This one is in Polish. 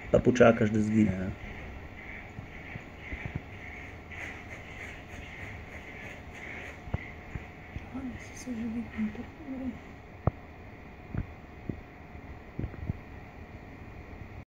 Papucza każdy zginie. Ладно, если уже видно, то